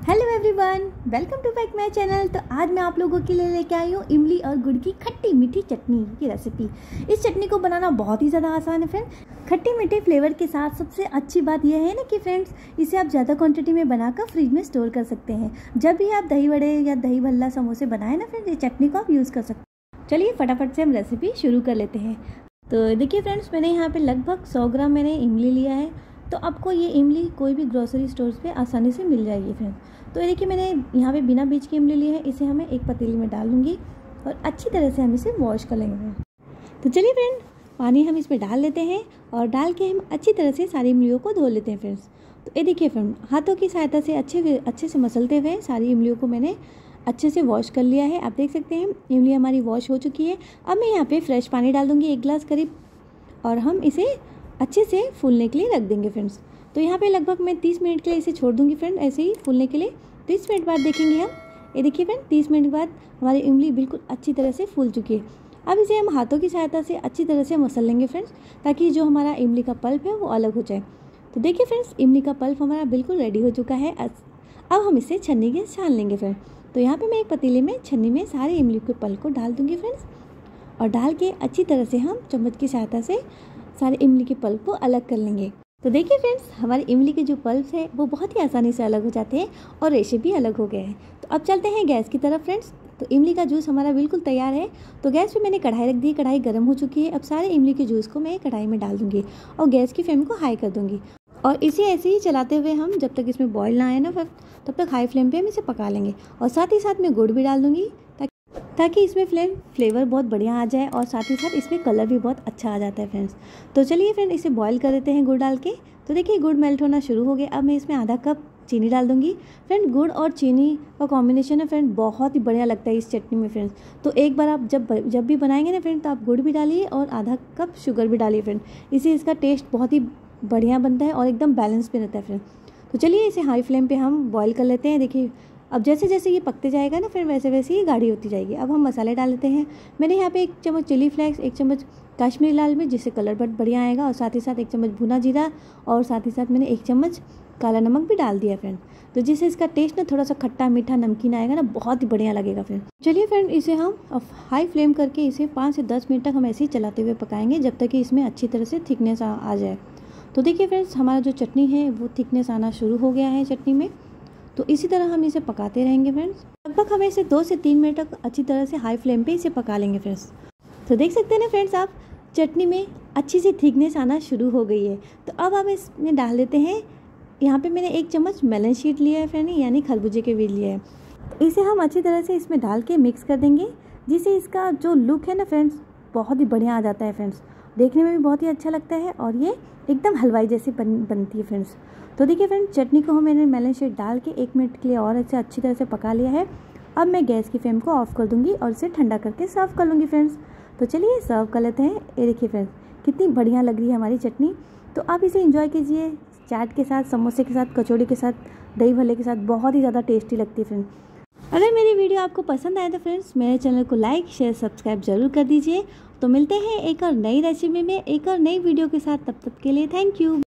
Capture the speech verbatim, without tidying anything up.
Hello everyone, welcome to back my channel. तो आज मैं आप लोगों के लिए लेके आई हूँ इमली और गुड़ की खट्टी मीठी चटनी की रेसिपी। इस चटनी को बनाना बहुत ही ज़्यादा आसान है फ्रेंड्स। खट्टी मीठे फ्लेवर के साथ सबसे अच्छी बात यह है ना कि फ्रेंड्स इसे आप ज़्यादा क्वांटिटी में बनाकर फ्रिज में स्टोर कर सकते हैं। जब भी आप दही वड़े या दही भल्ला समोसे बनाए ना फ्रेंड्स, ये चटनी को आप यूज़ कर सकते हैं। चलिए फटाफट से हम रेसिपी शुरू कर लेते हैं। तो देखिए फ्रेंड्स, मैंने यहाँ पर लगभग सौ ग्राम मैंने इमली लिया है। तो आपको ये इमली कोई भी ग्रोसरी स्टोर्स पे आसानी से मिल जाएगी फ्रेंड्स। तो ये देखिए मैंने यहाँ पे बिना बीज की इमली ली है। इसे हमें एक पतीली में डाल लूँगी और अच्छी तरह से हम इसे वॉश कर लेंगे। तो चलिए फ्रेंड, पानी हम इसमें डाल लेते हैं और डाल के हम अच्छी तरह से सारी इमलियों को धो लेते हैं फ्रेंड्स। तो ये देखिए फ्रेंड, हाथों की सहायता से अच्छे अच्छे से मसलते हुए सारी इमलियों को मैंने अच्छे से वॉश कर लिया है। आप देख सकते हैं इमली हमारी वॉश हो चुकी है। अब मैं यहाँ पर फ्रेश पानी डाल दूँगी एक गिलास करीब, और हम इसे अच्छे से फूलने के लिए रख देंगे फ्रेंड्स। तो यहाँ पे लगभग मैं तीस मिनट के लिए इसे छोड़ दूँगी फ्रेंड, ऐसे ही फूलने के लिए। तीस मिनट बाद देखेंगे हम। ये देखिए फ्रेंड, तीस मिनट बाद हमारी इमली बिल्कुल अच्छी तरह से फूल चुकी है। अब इसे हम हाथों की सहायता से अच्छी तरह से मसल लेंगे फ्रेंड्स, ताकि जो हमारा इमली का पल्प है वो अलग हो जाए। तो देखिए फ्रेंड्स, इमली का पल्प हमारा बिल्कुल रेडी हो चुका है। अब हम इसे छन्नी के छान लेंगे फ्रेंड। तो यहाँ पर मैं एक पतीले में छन्नी में सारे इमली के पल्प को डाल दूँगी फ्रेंड्स, और डाल के अच्छी तरह से हम चम्मच की सहायता से सारे इमली के पल्प को अलग कर लेंगे। तो देखिए फ्रेंड्स, हमारे इमली के जो पल्प है वो बहुत ही आसानी से अलग हो जाते हैं और रेशे भी अलग हो गए हैं। तो अब चलते हैं गैस की तरफ फ्रेंड्स। तो इमली का जूस हमारा बिल्कुल तैयार है। तो गैस पे मैंने कढ़ाई रख दी, कढ़ाई गर्म हो चुकी है। अब सारे इमली के जूस को मैं कढ़ाई में डाल दूँगी और गैस की फ्लेम को हाई कर दूँगी, और इसे ऐसे ही चलाते हुए हम जब तक इसमें बॉयल ना आए ना तब तक हाई फ्लेम पर हम इसे पका लेंगे। और साथ ही साथ मैं गुड़ भी डाल दूँगी ताकि इसमें फ्लेम फ्लेवर बहुत बढ़िया आ जाए, और साथ ही साथ इसमें कलर भी बहुत अच्छा आ जाता है फ्रेंड्स। तो चलिए फ्रेंड, इसे बॉईल कर देते हैं गुड़ डाल के। तो देखिए गुड़ मेल्ट होना शुरू हो गया। अब मैं इसमें आधा कप चीनी डाल दूंगी फ्रेंड। गुड़ और चीनी का कॉम्बिनेशन है फ्रेंड, बहुत ही बढ़िया लगता है इस चटनी में फ्रेंड्स। तो एक बार आप जब जब भी बनाएंगे ना फ्रेंड, तो आप गुड़ भी डालिए और आधा कप शुगर भी डालिए फ्रेंड। इससे इसका टेस्ट बहुत ही बढ़िया बनता है और एकदम बैलेंस पे रहता है फ्रेंड। तो चलिए इसे हाई फ्लेम पर हम बॉयल कर लेते हैं। देखिए अब जैसे जैसे ये पकते जाएगा ना फिर वैसे वैसे ही गाढ़ी होती जाएगी। अब हम मसाले डाल लेते हैं। मैंने यहाँ पे एक चम्मच चिली फ्लेक्स, एक चम्मच कश्मीरी लाल मिर्च, जिससे कलर बहुत बढ़िया आएगा, और साथ ही साथ एक चम्मच भुना जीरा, और साथ ही साथ मैंने एक चम्मच काला नमक भी डाल दिया फ्रेंड। तो जिससे इसका टेस्ट ना थोड़ा सा खट्टा मीठा नमकीन आएगा ना, बहुत ही बढ़िया लगेगा फ्रेंड। चलिए फ्रेंड, इसे हम हाई फ्लेम करके इसे पाँच से दस मिनट तक हम ऐसे ही चलाते हुए पकाएंगे, जब तक कि इसमें अच्छी तरह से थिकनेस आ, आ जाए। तो देखिए फ्रेंड्स, हमारा जो चटनी है वो थिकनेस आना शुरू हो गया है चटनी में। तो इसी तरह हम इसे पकाते रहेंगे फ्रेंड्स। लगभग हमें इसे दो से तीन मिनट तक अच्छी तरह से हाई फ्लेम पे इसे पका लेंगे फ्रेंड्स। तो देख सकते हैं ना फ्रेंड्स, आप चटनी में अच्छी सी थिकनेस आना शुरू हो गई है। तो अब हम इसमें डाल देते हैं, यहाँ पे मैंने एक चम्मच मेलन शीट लिया है फ्रेंड, यानी खरबूजे के बीज लिए है। तो इसे हम अच्छी तरह से इसमें डाल के मिक्स कर देंगे, जिससे इसका जो लुक है ना फ्रेंड्स बहुत ही बढ़िया आ जाता है फ्रेंड्स। देखने में भी बहुत ही अच्छा लगता है और ये एकदम हलवाई जैसी बन बनती है फ्रेंड्स। तो देखिए फ्रेंड, चटनी को हम मैंने मेलन शीट डाल के एक मिनट के लिए और अच्छे अच्छी तरह से पका लिया है। अब मैं गैस की फ्लेम को ऑफ कर दूंगी और इसे ठंडा करके सर्व कर लूँगी फ्रेंड्स। तो चलिए सर्व कर लेते हैं। ये देखिए फ्रेंड्स, कितनी बढ़िया लग रही है हमारी चटनी। तो आप इसे एंजॉय कीजिए चाट के साथ, समोसे के साथ, कचौड़ी के साथ, दही भल्ले के साथ, बहुत ही ज़्यादा टेस्टी लगती है फ्रेंड्स। अगर मेरी वीडियो आपको पसंद आए तो फ्रेंड्स मेरे चैनल को लाइक शेयर सब्सक्राइब जरूर कर दीजिए। तो मिलते हैं एक और नई रेसिपी में, एक और नई वीडियो के साथ। तब तक के लिए थैंक यू।